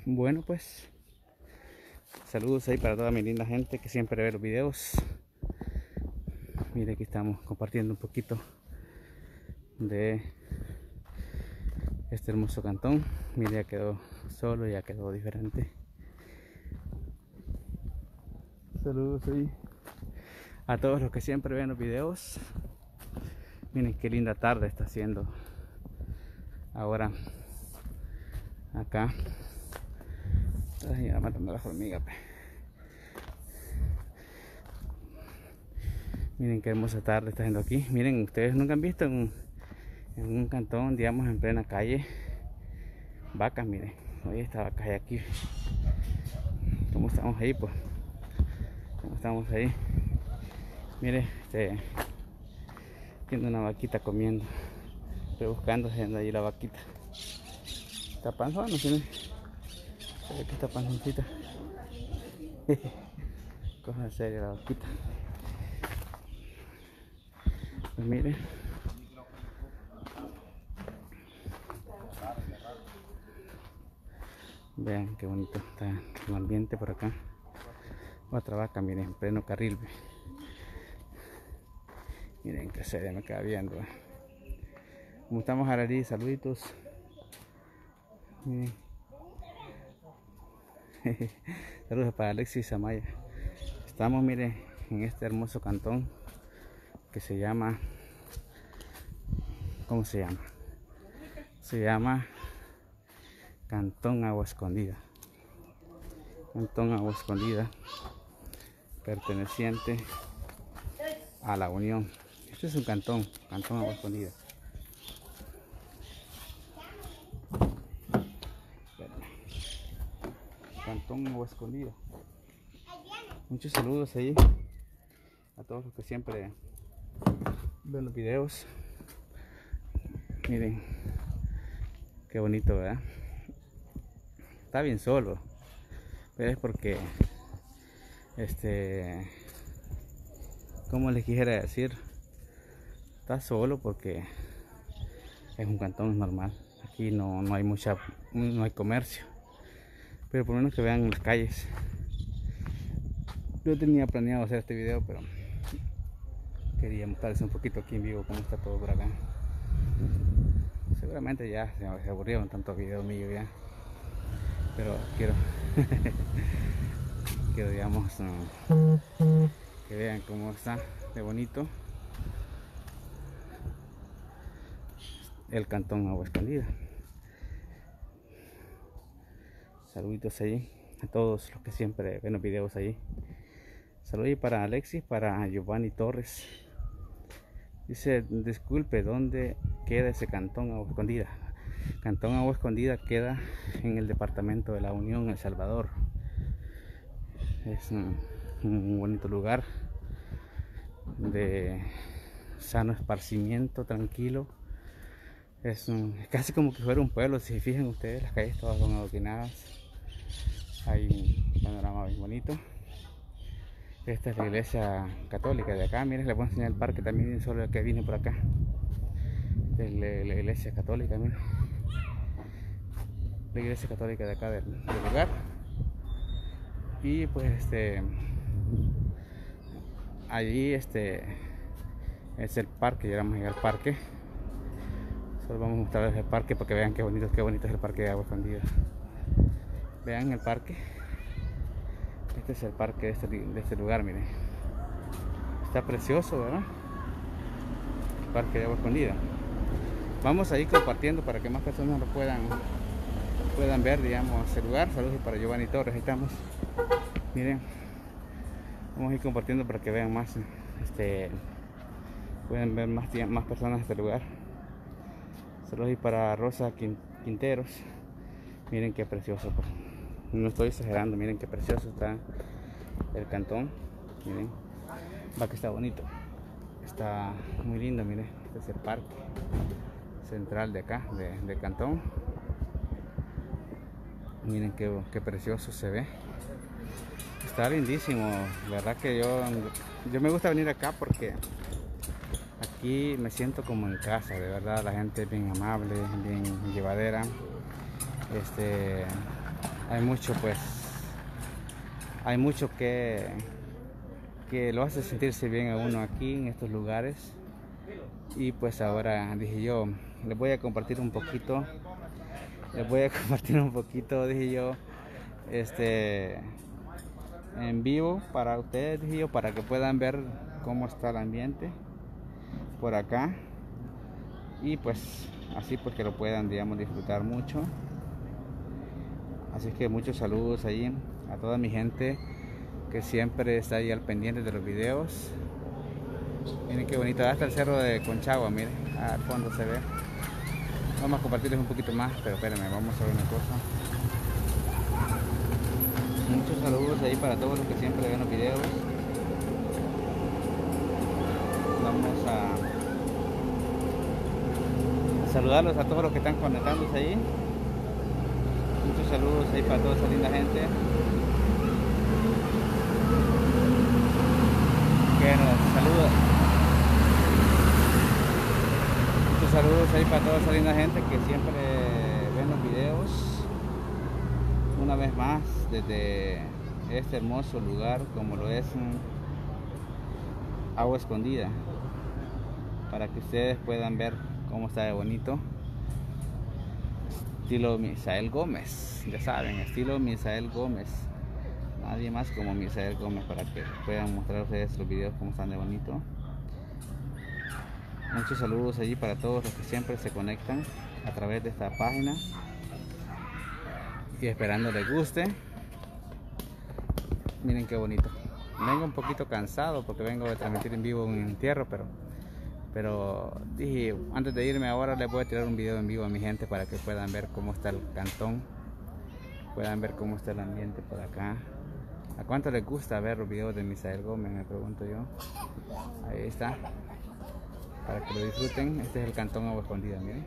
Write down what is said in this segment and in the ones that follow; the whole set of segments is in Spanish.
Bueno, pues saludos ahí para toda mi linda gente que siempre ve los videos. Mire, aquí estamos compartiendo un poquito de este hermoso cantón. Mire, ya quedó solo, ya quedó diferente. Saludos ahí a todos los que siempre ven los videos. Miren qué linda tarde está haciendo ahora acá. Ay, ya matando las hormigas. Miren qué hermosa tarde está haciendo aquí. Miren, ustedes nunca han visto en un cantón, digamos, en plena calle, vacas. Miren, hoy esta vaca hay aquí. ¿Cómo estamos ahí, pues? ¿Cómo estamos ahí? Miren, viendo una vaquita comiendo. Estoy buscando, haciendo ahí la vaquita. Está panzona, ¿no tiene? Aquí está panzoncita. Cosa seria la vaquita. Pues miren. Vean qué bonito está el ambiente por acá. Otra vaca, miren, en pleno carril. Miren qué seria me queda viendo. ¿Cómo estamos, Ararí? Saluditos. Miren. Saludos para Alexis Amaya. Estamos, miren, en este hermoso cantón que se llama, ¿cómo se llama? Se llama Cantón Agua Escondida. Cantón Agua Escondida, perteneciente a La Unión. Este es un cantón Agua Escondida. Cantón Agua Escondida. Muchos saludos ahí a todos los que siempre ven los videos. Miren qué bonito, ¿verdad? Está bien solo, pero es porque como les quisiera decir, está solo porque es un cantón normal. Aquí no hay comercio, pero por lo menos que vean las calles. Yo tenía planeado hacer este video, pero quería mostrarles un poquito aquí en vivo cómo está todo por acá. Seguramente ya se aburrieron tantos videos míos ya, pero quiero digamos que vean cómo está de bonito el cantón Agua Escondida. Saluditos ahí a todos los que siempre ven los videos ahí. Saludos para Alexis, para Giovanni Torres. Dice, disculpe, ¿dónde queda ese cantón Agua Escondida? Cantón Agua Escondida queda en el departamento de La Unión, El Salvador. Es un bonito lugar de sano esparcimiento, tranquilo. Es casi como que fuera un pueblo. Si se fijan ustedes, las calles todas son adoquinadas. Hay un panorama bien bonito. Esta es la iglesia católica de acá. Miren, les voy a enseñar el parque también, solo el que vine por acá. Esta es la iglesia católica, miren. La iglesia católica de acá del lugar. Y pues allí es el parque. Ya vamos a llegar al parque. Solo vamos a mostrarles el parque para que vean qué bonito es el parque de Agua Escondida. Vean el parque. Este es el parque de este lugar, miren. Está precioso, ¿verdad? El parque de Agua Escondida. Vamos a ir compartiendo para que más personas lo puedan ver, digamos, el lugar. Saludos para Giovanni Torres, ahí estamos. Miren, vamos a ir compartiendo para que vean más, pueden ver más personas de este lugar. Saludos para Rosa Quinteros. Miren qué precioso, pues. No estoy exagerando, miren qué precioso está el cantón. Miren, va que está bonito, está muy lindo. Miren, este es el parque central de acá, del cantón. Miren qué precioso se ve. Está lindísimo. La verdad que yo me gusta venir acá porque aquí me siento como en casa. De verdad, la gente es bien amable, bien llevadera. hay mucho pues, hay mucho que lo hace sentirse bien a uno aquí en estos lugares. Y pues ahora dije yo, les voy a compartir un poquito, dije yo, en vivo para ustedes, dije yo, para que puedan ver cómo está el ambiente por acá. Y pues así pues que lo puedan, digamos, disfrutar mucho. Así que muchos saludos ahí a toda mi gente que siempre está ahí al pendiente de los videos. Miren qué bonito, hasta el cerro de Conchagua, miren, al fondo se ve. Vamos a compartirles un poquito más, pero espérenme, vamos a ver una cosa. Muchos saludos ahí para todos los que siempre ven los videos. Vamos a saludarlos a todos los que están conectándose ahí. Muchos saludos ahí para toda esa linda gente que nos saluda. Muchos saludos ahí para toda esa linda gente que siempre ven los videos. Una vez más desde este hermoso lugar como lo es Agua Escondida, para que ustedes puedan ver cómo está de bonito. Estilo Misael Gómez, ya saben, estilo Misael Gómez. Nadie más como Misael Gómez, para que puedan mostrar a ustedes los videos como están de bonito. Muchos saludos allí para todos los que siempre se conectan a través de esta página. Y esperando les guste. Miren qué bonito. Vengo un poquito cansado porque vengo de transmitir en vivo un entierro, pero dije, antes de irme ahora les voy a tirar un video en vivo a mi gente para que puedan ver cómo está el cantón, puedan ver cómo está el ambiente por acá. ¿A cuánto les gusta ver los videos de Misael Gómez? Me pregunto yo. Ahí está, para que lo disfruten. Este es el cantón Agua Escondida, miren.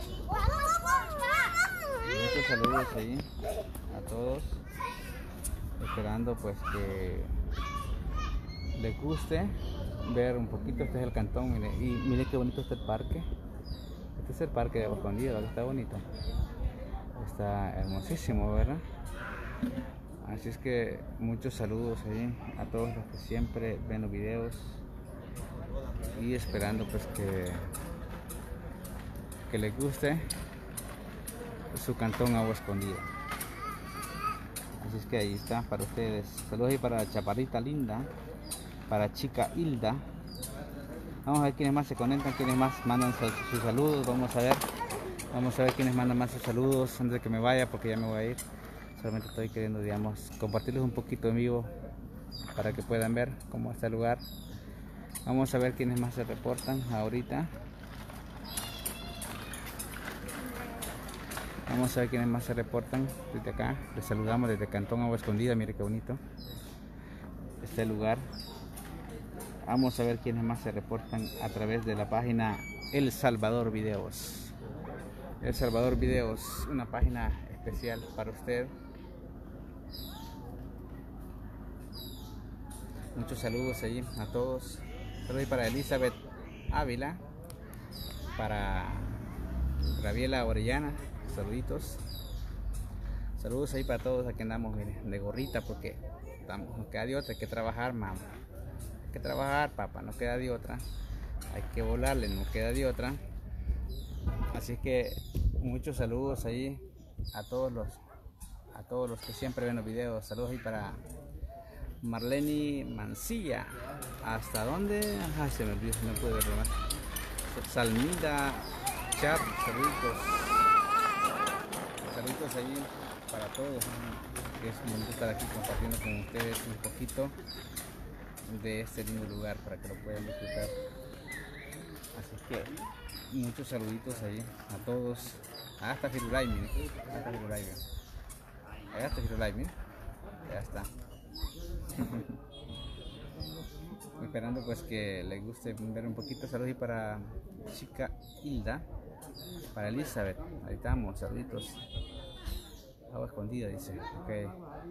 Muchos saludos ahí a todos, esperando pues que les guste ver un poquito. Este es el cantón, mire, y mire qué bonito está el parque. Este es el parque de Agua Escondida, está bonito, está hermosísimo, ¿verdad? Así es que muchos saludos ahí a todos los que siempre ven los videos y esperando pues que les guste su cantón Agua Escondida. Así es que ahí está para ustedes. Saludos ahí para Chaparrita Linda, para Chica Hilda. Vamos a ver quiénes más se conectan, quiénes más mandan sus saludos. Vamos a ver quiénes mandan más sus saludos antes de que me vaya, porque ya me voy a ir. Solamente estoy queriendo, digamos, compartirles un poquito en vivo para que puedan ver cómo está el lugar. Vamos a ver quiénes más se reportan ahorita. Vamos a ver quiénes más se reportan desde acá. Les saludamos desde Cantón Agua Escondida. Mire qué bonito este lugar. Vamos a ver quiénes más se reportan a través de la página El Salvador Videos. El Salvador Videos, una página especial para usted. Muchos saludos allí a todos. Saludos para Elizabeth Ávila, para Gabriela Orellana. Saluditos. Saludos ahí para todos. Aquí andamos, miren, de gorrita porque nos queda de otra, hay que trabajar, mamá. Hay que trabajar, papá, no queda de otra. Hay que volarle, no queda de otra. Así que muchos saludos ahí a todos los que siempre ven los videos. Saludos ahí para Marlene Mancilla. ¿Hasta dónde? Ajá, se me olvidó, no pude verlo más. Salmida Char, saluditos. Saludos allí para todos. Es un bonito estar aquí compartiendo con ustedes un poquito de este lindo lugar para que lo puedan disfrutar. Así que muchos saluditos allí a todos. Hasta Firulay, miren. Hasta Firulay, miren. Hasta Firulay, miren. Ya está. Esperando pues que les guste ver un poquito. Saludos para Chica Hilda, para Elizabeth, ahí estamos, saluditos. Agua Escondida dice, ok.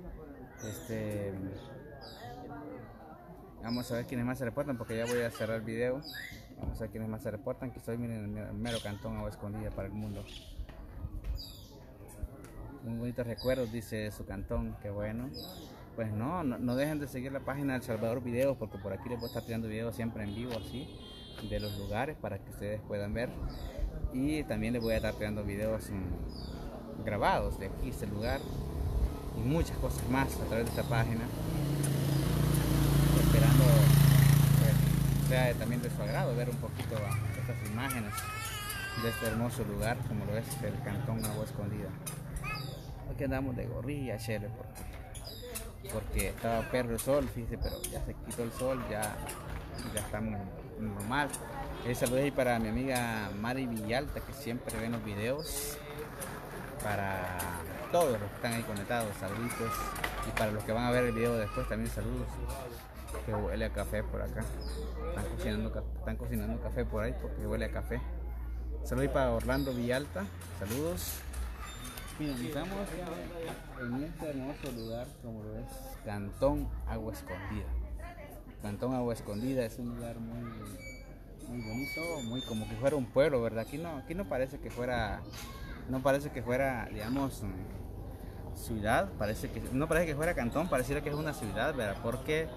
Vamos a ver quiénes más se reportan porque ya voy a cerrar el video. Vamos a ver quiénes más se reportan, que estoy, miren, en el mero cantón Agua Escondida para el mundo. muy bonitos recuerdos, dice su cantón, qué bueno. Pues no dejen de seguir la página El Salvador Videos, porque por aquí les voy a estar tirando videos siempre en vivo así, de los lugares para que ustedes puedan ver. Y también les voy a estar tirando videos grabados de aquí, este lugar, y muchas cosas más a través de esta página. Esperando pues, sea también de su agrado ver un poquito estas imágenes de este hermoso lugar, como lo es el Cantón Agua Escondida. Aquí andamos de gorrilla, chele, porque estaba perro el sol, fíjese, pero ya se quitó el sol, ya estamos normal. Saludos ahí para mi amiga Mari Villalta, que siempre ve los videos. Para todos los que están ahí conectados, saluditos. Y para los que van a ver el video después, también saludos. Que huele a café por acá. Están cocinando café por ahí porque huele a café. Saludos para Orlando Villalta, saludos. Miren, estamos en este hermoso lugar, como lo es Cantón Agua Escondida. Cantón Agua Escondida es un lugar muy bonito, muy como que fuera un pueblo, ¿verdad? Aquí no parece que fuera, digamos, ciudad, no parece que fuera cantón, pareciera que es una ciudad, ¿verdad? Porque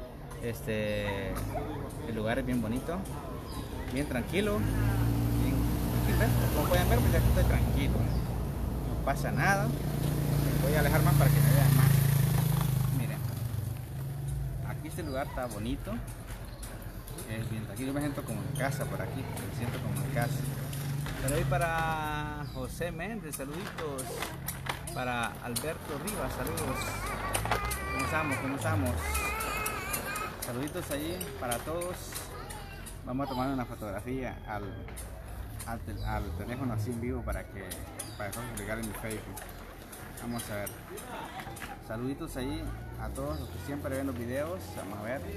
el lugar es bien bonito, bien tranquilo. Como pueden ver, pues aquí estoy tranquilo, no pasa nada. Voy a alejar más para que me vean más. Miren, aquí este lugar está bonito, es bien tranquilo. Me siento como en casa por aquí, me siento como en casa. Saludos para José Méndez, saluditos. Para Alberto Rivas, saludos. ¿Cómo estamos? Saluditos allí para todos. Vamos a tomar una fotografía al teléfono así en vivo para que publicar en mi Facebook. Vamos a ver. Saluditos ahí a todos los que siempre ven los videos. Vamos a ver.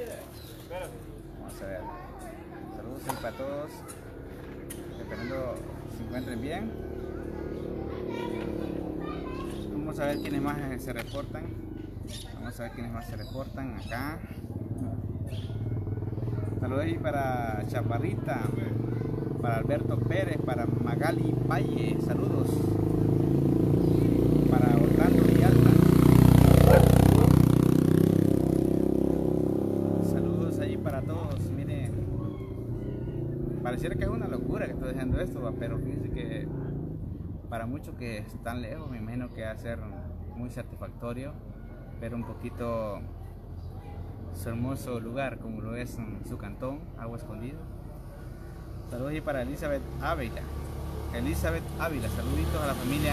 Saludos ahí para todos. Esperando se encuentren bien. Vamos a ver quiénes más se reportan. Acá. Saludos ahí para Chaparrita, para Alberto Pérez, para Magali Valle, saludos. Para Orlando Villalta. Saludos ahí para todos. Miren, pareciera que es una locura que estoy dejando esto, pero fíjense que para muchos que están lejos, me imagino que va a ser muy satisfactorio ver un poquito su hermoso lugar, como lo es su cantón, Agua Escondida. Saludos ahí para Elizabeth Ávila, saluditos a la familia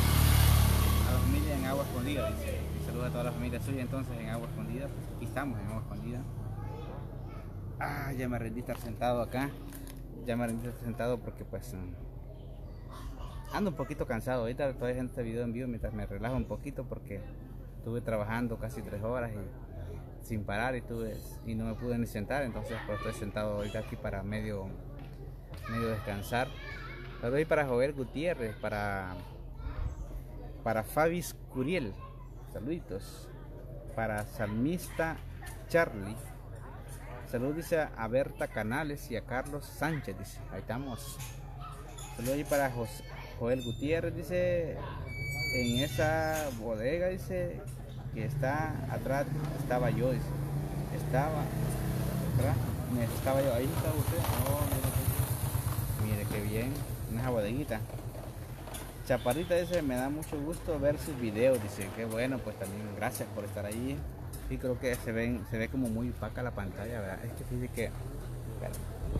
en Agua Escondida, dice. Saludos a toda la familia suya entonces en Agua Escondida. Pues aquí estamos en Agua Escondida. Ya me rendí estar sentado acá, porque pues ando un poquito cansado. Ahorita estoy haciendo este video en vivo mientras me relajo un poquito, porque estuve trabajando casi 3 horas y sin parar, y no me pude ni sentar. Entonces pues estoy sentado ahorita aquí para medio descansar. Saludos para Joel Gutiérrez, para Fabis Curiel, saluditos. Para Salmista Charlie, saludos, dice a Berta Canales y a Carlos Sánchez, dice. Ahí estamos. Saludos ahí para Joel Gutiérrez, dice. En esa bodega, dice, que está atrás, estaba yo, dice. Estaba yo, ahí está usted. Mire qué bien, en esa bodeguita. Chaparrita dice, me da mucho gusto ver sus videos, dice. Qué bueno, pues también gracias por estar ahí. Y creo que se ve como muy opaca la pantalla, ¿verdad? Es que fíjate que... Bueno.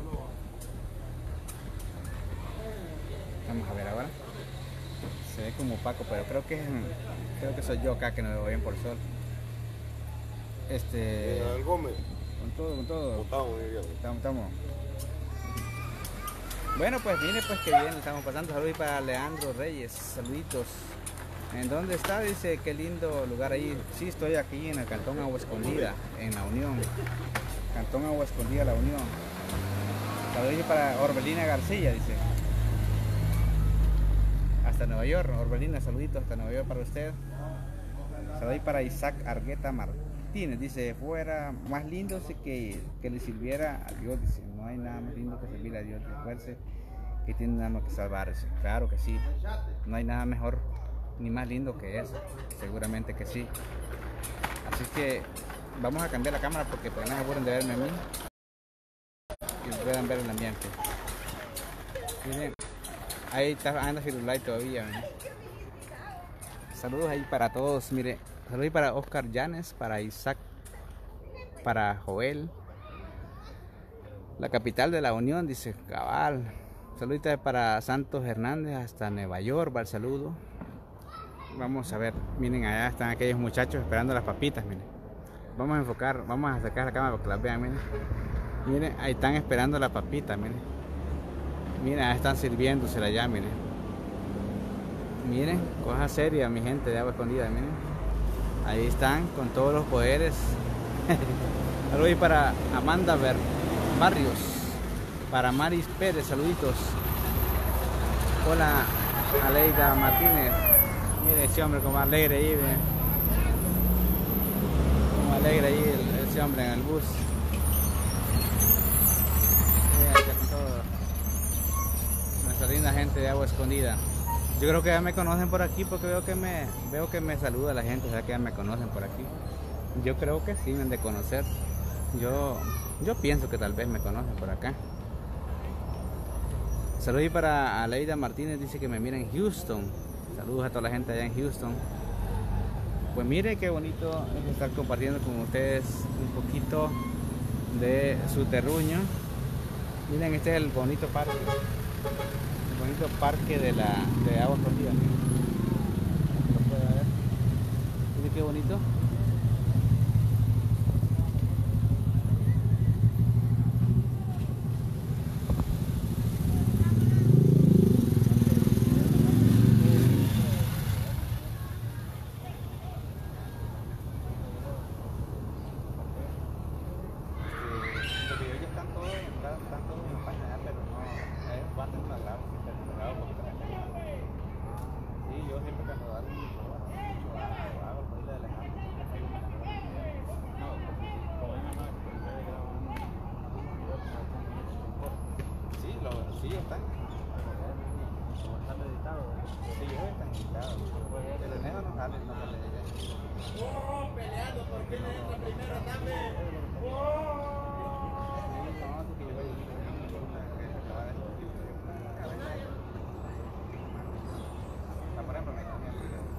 Vamos a ver ahora. Se ve como opaco, pero creo que soy yo acá que no me veo bien por el sol. Gómez. Con todo. Estamos. Bueno, pues mire, pues que bien estamos pasando. Saludos para Leandro Reyes, saluditos. ¿En dónde está? Dice, qué lindo lugar ahí. Sí, estoy aquí en el Cantón Agua Escondida, en La Unión. Cantón Agua Escondida, La Unión. Saludos para Orbelina García, dice. Hasta Nueva York, Orbelina, saluditos hasta Nueva York para usted. Saludos para Isaac Argueta Martínez, dice, fuera más lindo que le sirviera a Dios, dice. No hay nada más lindo que servir a Dios, recuerde que tiene nada más que salvarse. Claro que sí, no hay nada mejor ni más lindo que eso, seguramente que sí. Así que vamos a cambiar la cámara porque pues no se aburren de verme a mí y puedan ver el ambiente. Miren, ahí está, anda Firulais todavía, ¿no? Saludos ahí para todos, mire, saludos ahí para Oscar Llanes, para Isaac, para Joel, la capital de la Unión, dice cabal. Saluditos para Santos Hernández hasta Nueva York, va el saludo. Vamos a ver, miren, allá están aquellos muchachos esperando las papitas, miren. Vamos a enfocar, vamos a acercar la cámara para que las vean, miren. Miren, ahí están esperando las papitas, miren. Miren, ahí están sirviéndosela ya, miren. Miren, cosa seria, mi gente de Agua Escondida, miren. Ahí están con todos los poderes. Saludos para Amanda Barrios, para Maris Pérez, saluditos. Hola, Aleida Martínez. Mire ese hombre como alegre ahí, miren. Como alegre ahí ese hombre en el bus. Miren, aquí con todo. Nuestra linda gente de Agua Escondida. Yo creo que ya me conocen por aquí porque veo que me saluda la gente, o sea que ya me conocen por aquí. Yo creo que sí me han de conocer. Yo pienso que tal vez me conocen por acá. Saludos para Aleida Martínez, dice que me mira en Houston. Saludos a toda la gente allá en Houston. Pues mire qué bonito es estar compartiendo con ustedes un poquito de su terruño. Miren, este es el bonito parque. El bonito parque de Agua Escondida. Lo pueden ver. Miren qué bonito. Sí, están. ¿Están editados? Sí, ellos están editados. El enero no sale, no sale de ella. ¡Oh! Peleando por quién entra primero también. ¡Oh! Por ejemplo, me comí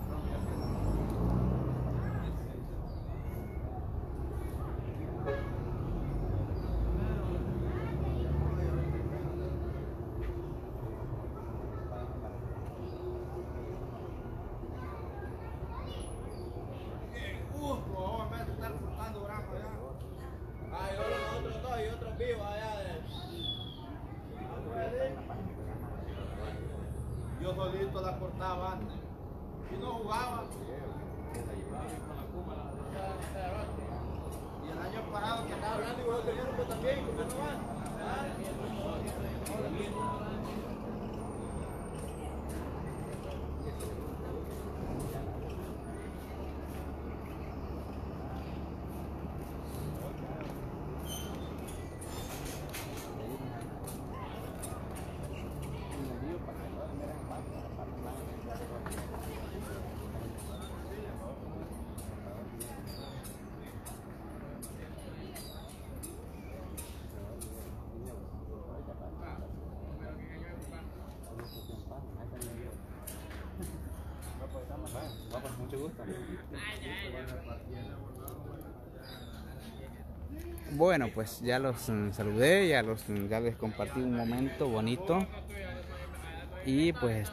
yo solito la cortaba antes y no jugaba. Y el año pasado que estaba hablando y vos tenías un también, ¿por qué no van? Mucho gusto. Bueno, pues ya los saludé, ya les compartí un momento bonito y pues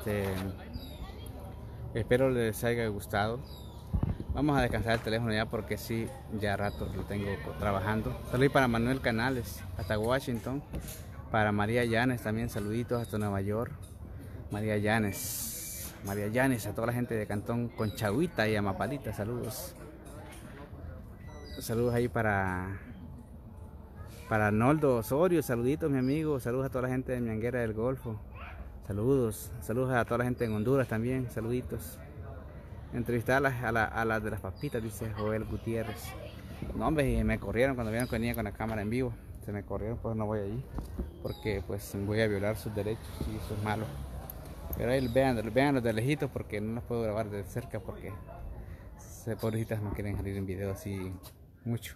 espero les haya gustado. Vamos a descansar el teléfono ya porque sí, ya rato lo tengo trabajando. Saludos para Manuel Canales hasta Washington, para María Llanes también, saluditos hasta Nueva York. María Llanes, a toda la gente de Cantón Conchagüita y Amapalita, saludos. Saludos ahí para Arnoldo Osorio, saluditos mi amigo, saludos a toda la gente de Mianguera del Golfo, saludos a toda la gente en Honduras también, saluditos. Entrevistar a las de las papitas, dice Joel Gutiérrez. No hombre, y me corrieron cuando vieron que venía con la cámara en vivo, se me corrieron, pues no voy allí, porque pues voy a violar sus derechos y eso es malo. Pero ahí vean de lejitos porque no las puedo grabar de cerca porque pobrecitas no quieren salir en video así mucho.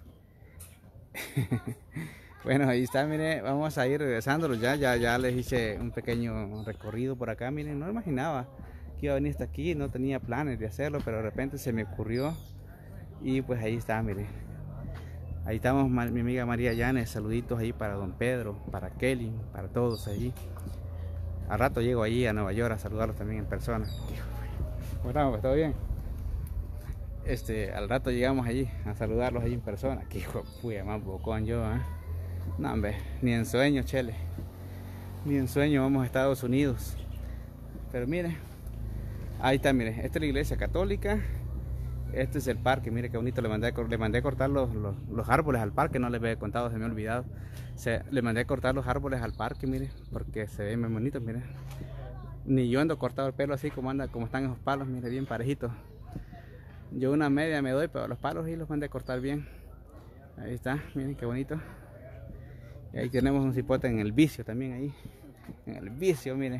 Bueno, ahí está, mire, vamos a ir regresándolos ya les hice un pequeño recorrido por acá, miren, no imaginaba que iba a venir hasta aquí, no tenía planes de hacerlo, pero de repente se me ocurrió y pues ahí está, mire. Ahí estamos, mi amiga María Llanes, saluditos ahí para don Pedro, para Kelly, para todos allí. Al rato llego allí a Nueva York a saludarlos también en persona. ¿Cómo estamos? ¿Todo bien? Al rato llegamos allí a saludarlos allí en persona. Que hijo de puya, más bocón yo, ¿eh? No, hombre, ni en sueño, chele. Ni en sueño vamos a Estados Unidos. Pero mire, ahí está, mire. Esta es la iglesia católica. Este es el parque, mire qué bonito. Le mandé a cortar los árboles al parque. No les había contado, se me ha olvidado. Le mandé a cortar los árboles al parque, mire, porque se ven muy bonitos, mire. Ni yo ando cortado el pelo así como están esos palos, mire, bien parejitos. Yo una media me doy, pero los palos sí los mandé a cortar bien. Ahí está, miren qué bonito. Y ahí tenemos un cipote en el vicio también ahí. En el vicio, mire.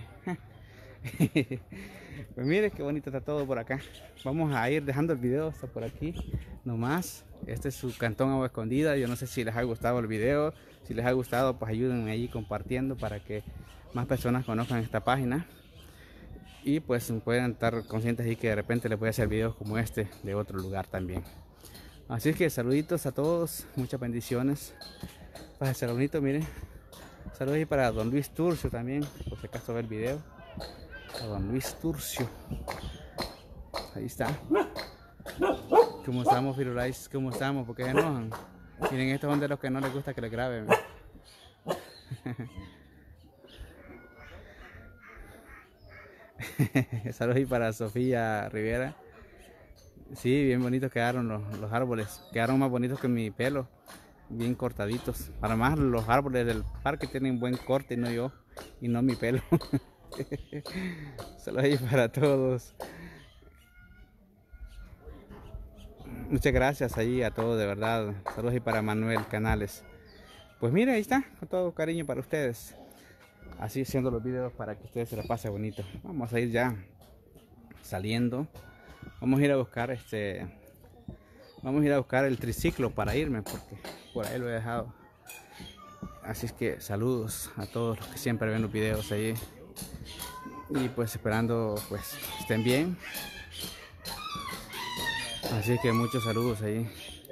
Pues mire qué bonito está todo por acá. Vamos a ir dejando el video hasta por aquí nomás. Este es su cantón Agua Escondida. Yo no sé si les ha gustado el video. Si les ha gustado, pues ayúdenme allí compartiendo para que más personas conozcan esta página. Y pues puedan estar conscientes ahí que de repente les voy a hacer videos como este de otro lugar también. Así es que saluditos a todos, muchas bendiciones. Para ser bonito, miren. Saludos ahí para don Luis Turcio también, por si acaso ve el video. A don Luis Turcio. Ahí está. ¿Cómo estamos, Firulais? ¿Cómo estamos? ¿Por qué se enojan? Miren, estos son de los que no les gusta que les graben. Saludos ahí para Sofía Rivera. Sí, bien bonitos quedaron los árboles. Quedaron más bonitos que mi pelo. Bien cortaditos. Para más, los árboles del parque tienen buen corte y no yo. Y no mi pelo. Saludos ahí para todos. Muchas gracias ahí a todos, de verdad. Saludos ahí para Manuel Canales. Pues mire, ahí está. Con todo cariño para ustedes. Así haciendo los videos para que ustedes se la pasen bonito. Vamos a ir ya saliendo. Vamos a ir a buscar vamos a ir a buscar el triciclo para irme porque por ahí lo he dejado. Así es que saludos a todos los que siempre ven los videos ahí. Y pues esperando pues estén bien. Así que muchos saludos ahí.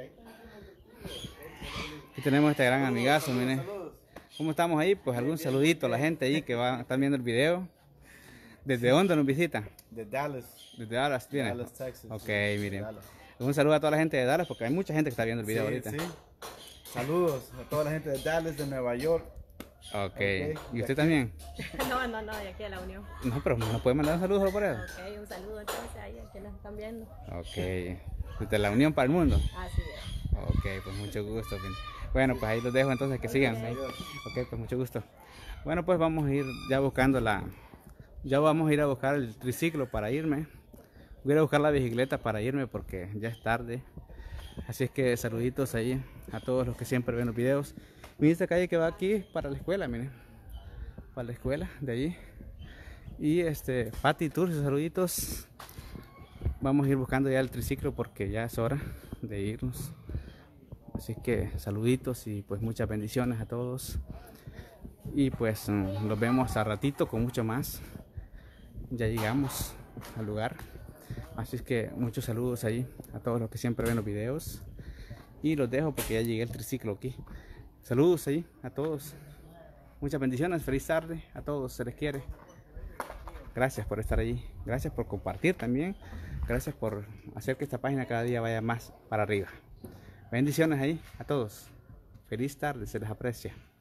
Aquí tenemos este gran amigazo, miren. ¿Cómo estamos ahí? Pues algún saludito a la gente ahí que están viendo el video. ¿Desde dónde nos visita? De Dallas. Desde Dallas, ¿viene? Dallas, Texas. Ok, miren. Un saludo a toda la gente de Dallas porque hay mucha gente que está viendo el video ahorita. Sí. Saludos a toda la gente de Dallas, de Nueva York. Ok. ¿Y usted también? No, de aquí a la Unión. No, pero ¿nos puede mandar un saludo solo por eso? Ok, un saludo entonces ahí a quienes están viendo. Ok. Desde la Unión para el mundo. Así es. Ok, pues mucho gusto. Bueno, pues ahí los dejo entonces que sigan. Ok, pues mucho gusto. Bueno, pues vamos a ir ya buscando ya vamos a ir a buscar el triciclo para irme. Voy a ir a buscar la bicicleta para irme porque ya es tarde. Así es que saluditos ahí a todos los que siempre ven los videos. Miren esta calle que va aquí para la escuela, miren. Para la escuela de allí. Y Pati Turcio, saluditos. Vamos a ir buscando ya el triciclo porque ya es hora de irnos. Así que saluditos y pues muchas bendiciones a todos. Y pues los vemos a ratito con mucho más. Ya llegamos al lugar. Así es que muchos saludos ahí a todos los que siempre ven los videos. Y los dejo porque ya llegué el triciclo aquí. Saludos ahí a todos. Muchas bendiciones. Feliz tarde a todos. Se les quiere. Gracias por estar allí. Gracias por compartir también. Gracias por hacer que esta página cada día vaya más para arriba. Bendiciones ahí a todos. Feliz tarde. Se les aprecia.